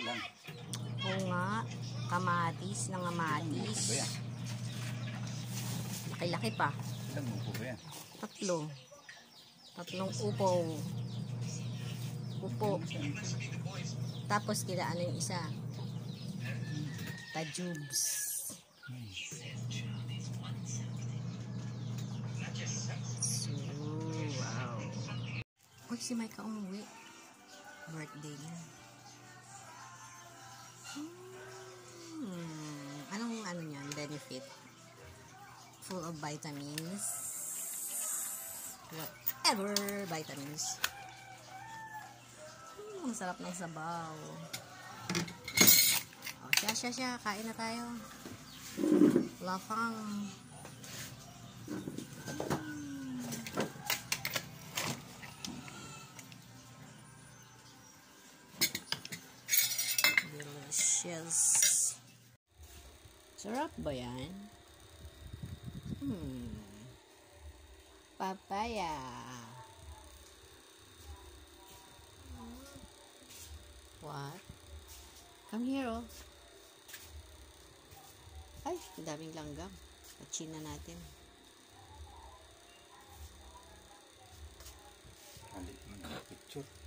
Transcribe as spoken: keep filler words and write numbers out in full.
lang. Oo nga. Kamatis ng kamatis. Laki-laki pa. Ilang upo ba yan? Tatlo. Tatlong upo. Upo. Tapos kila ano yung isa? Tajubs. So, wow. Uy, si Micah umuwi. Birthday niya. Hmm. Anong ano niyan? Benefit? Full of vitamins. Whatever vitamins. Hmm, sarap ng sabaw. Oh, siya, siya, siya. Kain na tayo. Lafang. Delicious. Sarap ba yan? Hmm. Papaya. What? Come here, oh. Ay, daming langgam. Patsin na natin. Halit mo na picture.